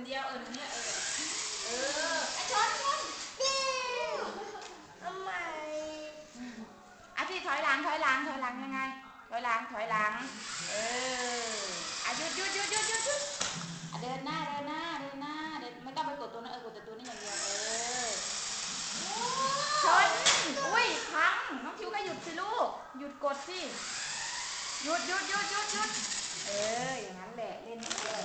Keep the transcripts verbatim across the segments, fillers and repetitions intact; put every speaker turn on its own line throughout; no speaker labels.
เดียวเออเนี่ยเออเออไอ้ชนชน
ทำไม
อ่ะพี่ถอยหลังถอยหลังถอยหลังยังไงถอยหลังถอยหลังเอออ่ะหยุดหยุดหยุดหยุดหยุดหยุดอ่ะเดินหน้าเดินหน้าเดินหน้าเดินไม่ต้องไปกดตัวนั้นเออกดแต่ตัวนี้อย่างเดียวเออชนอุ้ยพังน้องทิวก็หยุดสิลูกหยุดกดสิหยุดหยุดหยุดหยุดหยุดเอออย่างนั้นแหละเล่นให้เยอะ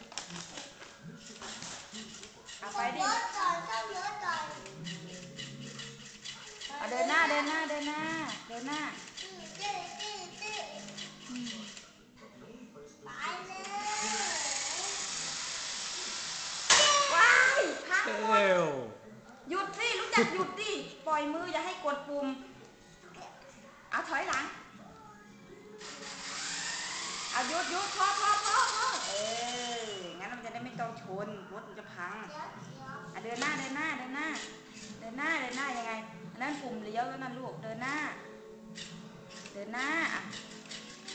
เอาไปดิ
เยอะก่อนต้องเยอะก่อน
เอาเดินหน้าเดินหน้าเดินหน้าเดินหน้า
ตื้อตื้อตื้อไปเลย
ว้ายพังหมด
Ew.
หยุดสิรู้จักหยุดดิปล่อยมืออย่าให้กดปุ่มเอาถอยหลังเอาหยุดหยุดพอพอพอพอเอองั้นมันจะได้ไม่ต้องชนรถมันจะพัง
เดี๋ยวเดี๋ยว
อ่ะเดินหน้าเดินหน้าเดินหน้าเดินหน้าเดินหน้ายังไงอันนั้นปุ่มเลี้ยวแล้วนั่นลูกเดินหน้า เดินหน้าอ่ะ